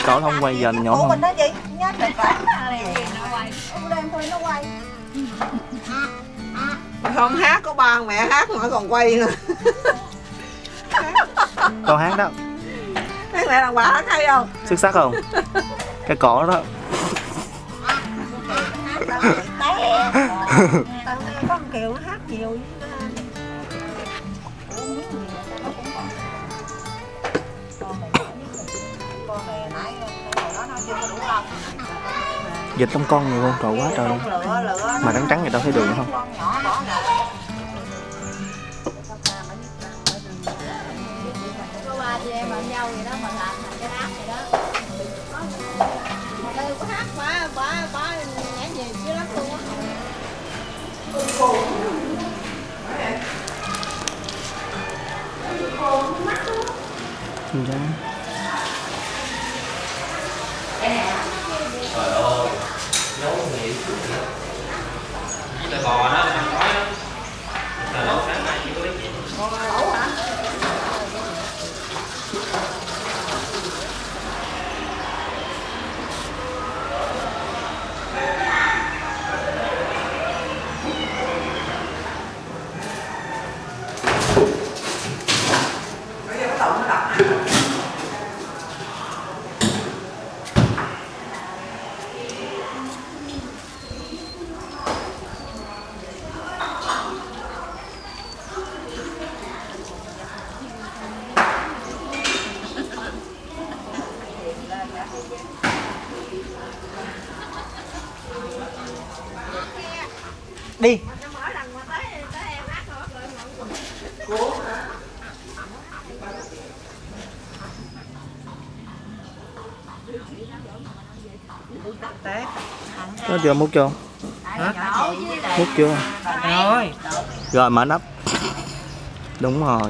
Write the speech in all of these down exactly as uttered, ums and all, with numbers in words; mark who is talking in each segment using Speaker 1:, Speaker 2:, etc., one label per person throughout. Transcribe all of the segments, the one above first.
Speaker 1: cỏ không quay giờ nhỏ hơn.
Speaker 2: Mình đó gì? Nhớ là phải nó quay. Đem thôi nó quay.
Speaker 3: Không hát có ba mẹ hát mà còn quay nữa.
Speaker 1: Con hát đó.
Speaker 3: Hát mẹ đàn bà hát hay không?
Speaker 1: Xuất sắc không? Cái cỏ đó.
Speaker 2: Con Kiều nó hát nhiều.
Speaker 1: Vịt trong con nhiều không? Trời quá trời luôn. Mà trắng trắng vậy đâu thấy đường không?
Speaker 4: Có ba chị em bạn nhau vậy đó mà làm thành cái đám vậy đó. Mà đây có hát quá quá quá nhảy nhiều chứ lắm luôn á.
Speaker 1: Dạ.
Speaker 5: Trời ơi, nấu nghỉ với bò đó, ăn khói đó. Trời ơi, sáng nay chỉ có lấy gì?
Speaker 4: Lẩu hả?
Speaker 3: Đi.
Speaker 1: Có chưa múc chưa?
Speaker 3: Hả?
Speaker 1: Múc chưa?
Speaker 3: Rồi.
Speaker 1: Rồi mở nắp. Đúng rồi.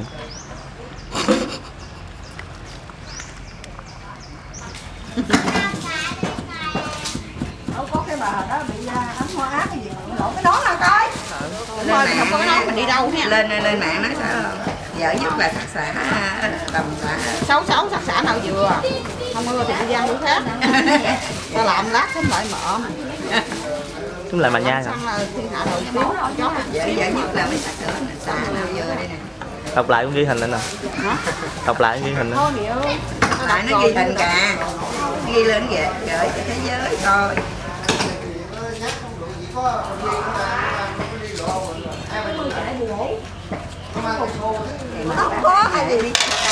Speaker 2: Đâu có cái bà đó bị ánh hoa ác cái gì lộn cái nón nào coi.
Speaker 3: Lên không có cái nón mình đi đâu nha.
Speaker 6: Lên lên mạng nói sao vợ nhất là sắc xả tầm xả
Speaker 3: Xấu xấu sắc xả nào vừa. Không mưa thì đi ra chỗ khác. Ta làm lát xong lại mở.
Speaker 1: Chúng lại mà nha rồi.
Speaker 3: Xong là thiên hạ nổi tiếng chó.
Speaker 6: vợ vợ nhất là mấy sắc sữa xả nào vừa đây nè.
Speaker 1: Đọc lại cũng ghi hình lên nè. Đọc lại cũng ghi hình lên.
Speaker 3: Thôi điệu.
Speaker 6: Tại nó ghi hình cả. Ghi lên vậy gửi cho thế giới coi.
Speaker 2: Không có hay gì.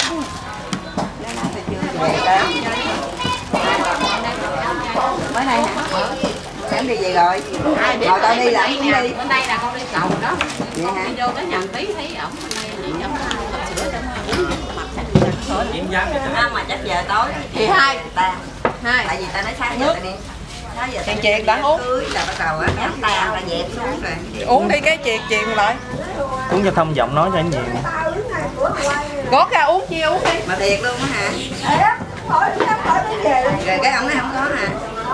Speaker 6: Mới này hả? Sáng đi về rồi. Ngồi tao đi là cũng đi.
Speaker 4: Bên đây là con đi cầu đó.
Speaker 6: Vậy hả?
Speaker 4: Đi vô tới nhà tí thấy ổng chị ổng hộp sữa trong uống mặt sạch
Speaker 5: Diễn dáng vậy
Speaker 6: À, mà chắc giờ tối
Speaker 3: Thì hai.
Speaker 6: ta.
Speaker 3: Hai.
Speaker 6: Tại vì ta nói sáng giờ ta đi. sáu giờ
Speaker 3: Tiền triệt đã uống.
Speaker 6: cưới là bắt đầu á nhắm tay là dẹp xuống rồi.
Speaker 3: Uống đi cái triệt triệt lại.
Speaker 1: Uống cho thông giọng nói cho anh nhiều.
Speaker 3: Có ra uống chia uống đi.
Speaker 6: Mà thiệt luôn á hả? Rồi cái ông này không có hả?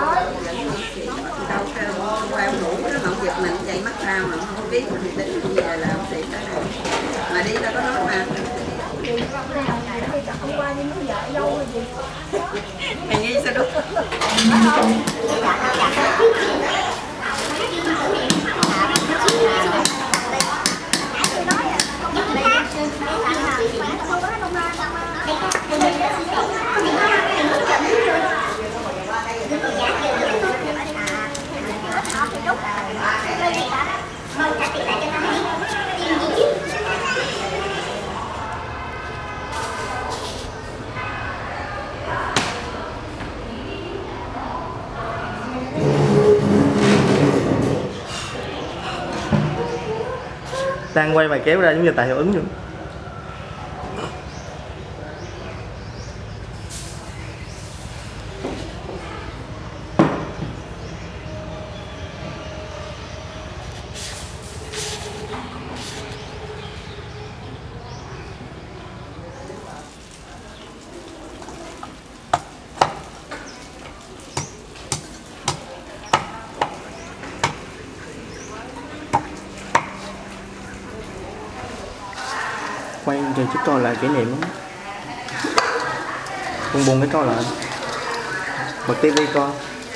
Speaker 6: Đâu kêu qua ông ngủ nó không giật mình chạy mắt sao mà không biết mình tính giờ là ông thiệt đó nè. Mà đi đâu có nói mà. Hình như sao đúng.
Speaker 1: Đang quay bài kéo ra giống như tài hiệu ứng vậy. Quay cho chiếc coi lại kỷ niệm. Buông buông cái coi lại. Bật tivi con.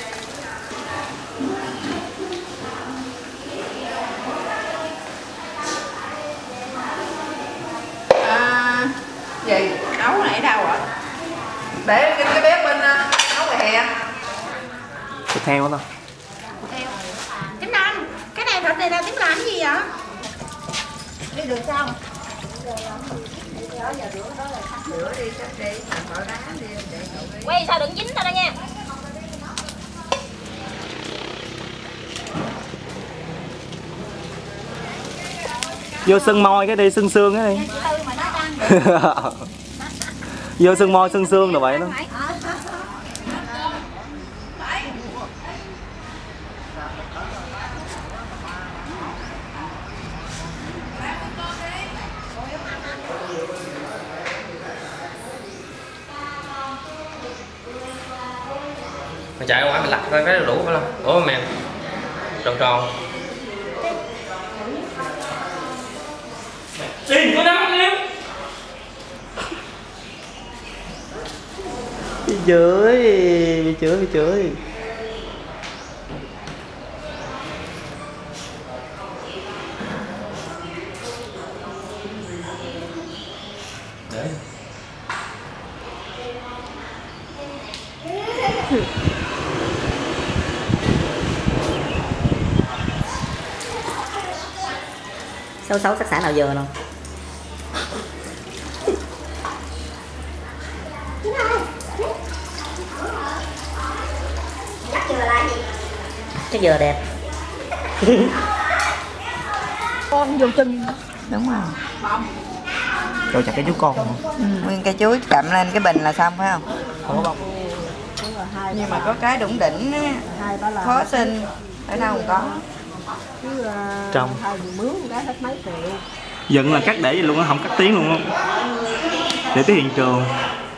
Speaker 3: À, gì nấu nãy đâu rồi? Để cái, cái bếp bên nấu ngoài hè.
Speaker 1: Thịt heo đó.
Speaker 2: Tím Anh, cái này thịt này là Tím làm gì vậy? Đi được sao?
Speaker 6: Rửa đi chắc đi, bỏ đá đi để cậu đi.
Speaker 4: Quay sao đừng dính thôi đó nha.
Speaker 1: Vô sưng môi cái đi, sưng xương cái đi. Vô sưng môi sưng xương rồi vậy đó.
Speaker 5: Mày chạy qua mày lặt coi cái đủ phải không? Ủa mèo tròn tròn. Đi, có đấm em.
Speaker 1: Bị chửi, bị chửi, bị chửi.
Speaker 5: Để.
Speaker 7: Xấu xấu sắc xả nào giờ nào. Chắc giờ đẹp.
Speaker 2: Con vô chân.
Speaker 6: Đúng rồi.
Speaker 1: Cho chặt cái chú con không?
Speaker 6: Ừ, nguyên cây chuối cầm lên cái bình là xong phải không?
Speaker 1: Không có bông.
Speaker 6: Nhưng mà có cái đủng đỉnh á,
Speaker 2: Hai ba là
Speaker 6: khó sinh, ở đâu không có.
Speaker 2: chứ uh,
Speaker 1: Trong.
Speaker 2: hai người mướn cái hết mấy triệu.
Speaker 1: Giận là cắt để vậy luôn á, không cắt tiếng luôn á. Để tới hiện trường.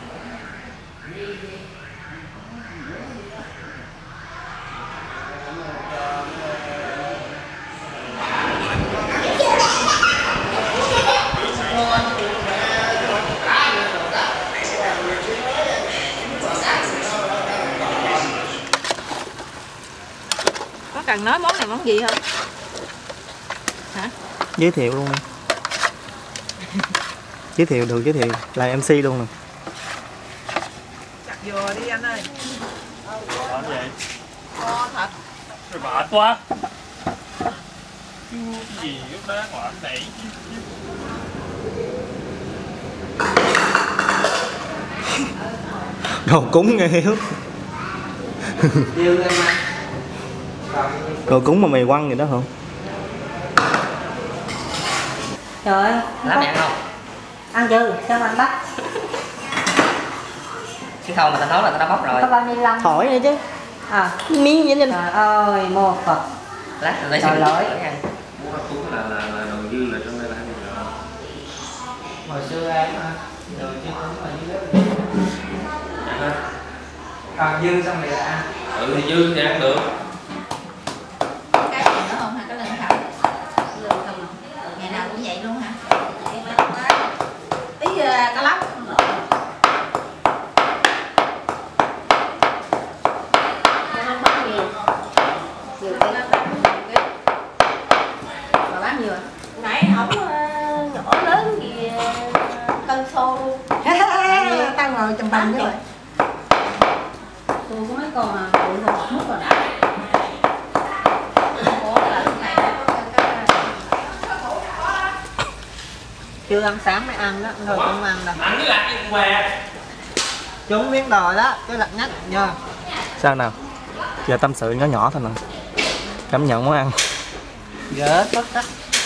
Speaker 3: Có cần nói món này món gì không? Hả?
Speaker 1: Giới thiệu luôn nè. Giới thiệu được, giới thiệu là em xê luôn nè.
Speaker 3: Chặt dừa đi anh ơi.
Speaker 5: Làm gì?
Speaker 3: Kho thịt.
Speaker 5: Rồi mệt quá. Chú gì lúc đó ngoạn nãy.
Speaker 1: Đồ cúng nghe hiếu. Đồ cúng mà mày quăng vậy đó hả?
Speaker 7: Trời ơi,
Speaker 5: Làm ăn không?
Speaker 7: ăn chưa? Sao mà ăn bắt?
Speaker 5: Chứ không mà tao nói là tao đã bóc rồi.
Speaker 7: Có bao nhiêu lông?
Speaker 1: Hỏi nữa chứ.
Speaker 7: À,
Speaker 1: Miếng vậy nhìn.
Speaker 7: trời ơi, mô Phật.
Speaker 5: Lát tao lấy
Speaker 7: Trời
Speaker 5: xin
Speaker 7: lỗi.
Speaker 5: ăn. Bố nó cuốn là là là đồ dư là trong đây là ăn được.
Speaker 8: Hồi xưa em hả? Rồi chứ không là dư đó.
Speaker 5: Ăn hả?
Speaker 8: Còn dư xong rồi là ăn.
Speaker 5: Ừ thì dư thì ăn được.
Speaker 4: Cái gì nữa không hả? Cái lưng không? Lưng không à? Ngày nào cũng vậy luôn hả?
Speaker 2: Ý uh, cá lóc.
Speaker 4: Không bán nhiều. Nhiều cái mà bán nhiều à? Nãy ổng uh, nhỏ lớn gì uh, cân xô luôn.
Speaker 2: Tao ngồi chầm bành như vậy.
Speaker 4: Tôi có mấy con à, tụi con mất rồi đã. Có là lúc này nó có cái
Speaker 7: Chưa ăn sáng mới ăn đó, thôi không ăn đâu.
Speaker 5: Ăn cái lạc gì què.
Speaker 7: Trúng miếng đồi đó, cái lật nhách nha.
Speaker 1: Sao nào? Giờ tâm sự nhỏ nhỏ thôi nè. Cảm nhận món ăn.
Speaker 7: Gỡ tốt tắt.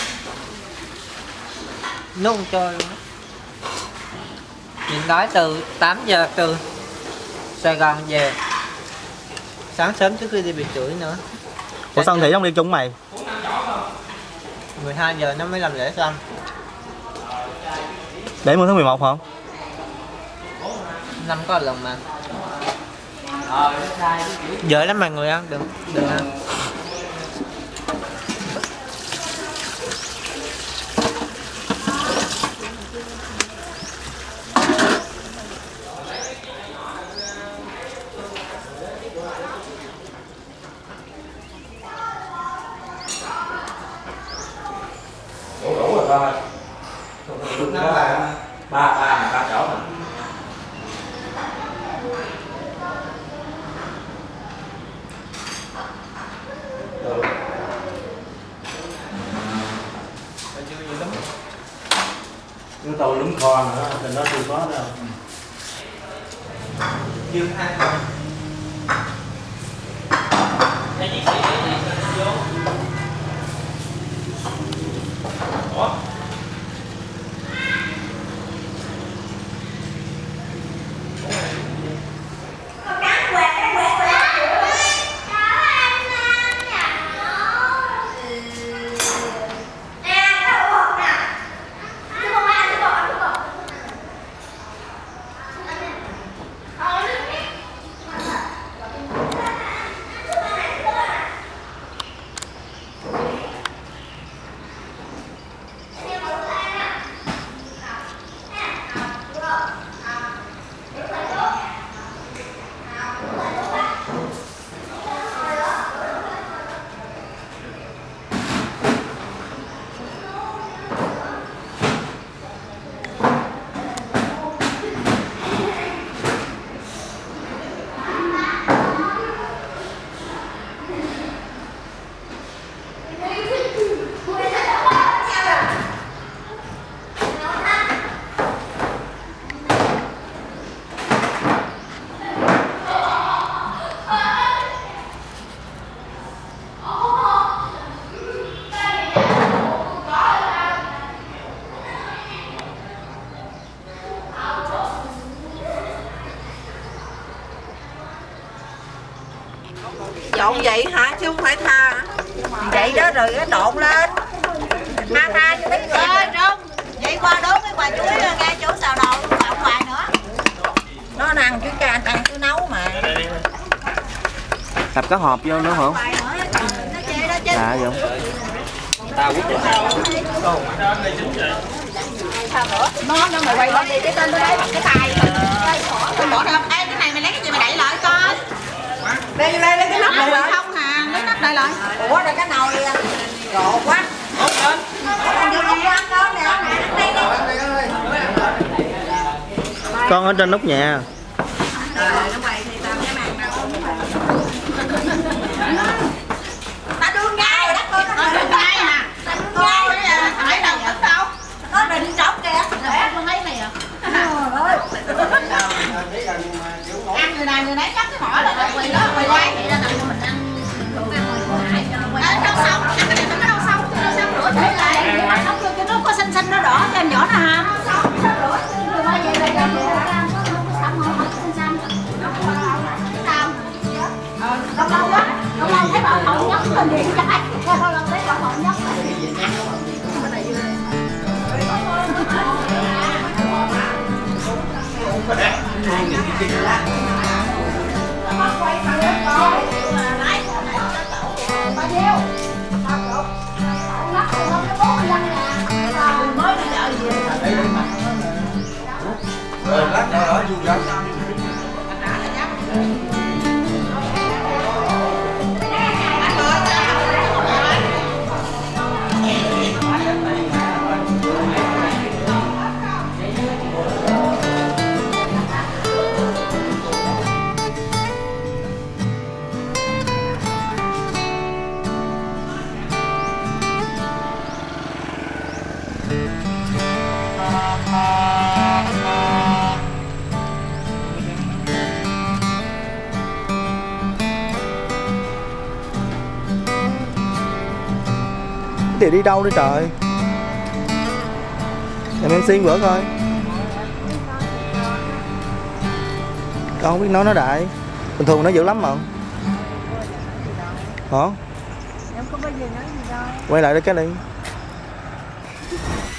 Speaker 7: Nung trôi luôn. Mình nói từ tám giờ từ Sài Gòn về. Sáng sớm trước khi đi bị chửi nữa.
Speaker 1: Ủa sao Thị không đi chung mày?
Speaker 7: mười hai giờ nó mới làm lễ xong.
Speaker 1: Để mười tháng mười một hả?
Speaker 7: Năm có lần mà. Dễ lắm mà người ăn, đừng đừng ăn.
Speaker 8: rồi. Nó là ba ba ba chỗ mà. Được. Nó tàu lúm kho nữa thì nó chưa có đâu. Dương hai thôi. Cái gì vậy? Vô. Ủa?
Speaker 3: Trộn vậy hả chứ không phải tha hả?
Speaker 2: Vậy đó rồi cái trộn lên tha tha cho biết rồi Trung vậy qua đốn cái quả chuối nghe chú xào đồ ở ngoài nữa nó ăn chứ cha ăn cứ nấu mà
Speaker 1: Đập cái hộp vô nữa không? Dạ vậy.
Speaker 8: Tao quyết định sao?
Speaker 2: Sao nữa? Nó nó mày quay lên đi cái tên nó đấy bằng cái tay. Tôi bỏ ra. Ê cái này mày lấy cái gì mày đậy lại coi.
Speaker 3: Đây đây lấy cái nắp này lại.
Speaker 2: Không hà, lấy nắp đậy lại. Ủa rồi cái nồi rộ quá.
Speaker 1: Con ở trên nóc nhà.
Speaker 2: Ta đương ngay rồi đó con. Nó đương ngay nè. Ta đương ngay rồi à. Thằng ấy đâu thích đâu. Nó định trống kìa. Để con thấy mày à. Ăn người này người nấy chắc cái mỏ là quỳ đó quỳ quay vậy là tặng cho mình ăn. Đâu xong, ăn cái này nó đâu xong, đâu xong rửa thế lại. Không cho cái nước có xanh xanh nó đỏ cho em nhỏ nó hàm. Xong nó rửa rồi qua về đây rồi ra nó xong rồi hết xanh xanh. Sao? Lâu lâu quá, lâu lâu thấy bảo không nhấc lên điện trái. Lâu lâu thấy bảo không nhấc lên.
Speaker 8: Hai nghìn cái kia lá.
Speaker 2: Bao nhiêu? Lắc rồi không cái bố lăn nè. Mới đi chợ gì vậy?
Speaker 8: Rồi lát nữa ở du gặp.
Speaker 1: Thì đi đâu đi trời. Em em xiên bữa coi. Con không biết nói nó đại. Bình thường nó dữ lắm mà. Hả?
Speaker 4: Em có bao giờ nói gì đâu.
Speaker 1: Quay lại đây cái đi.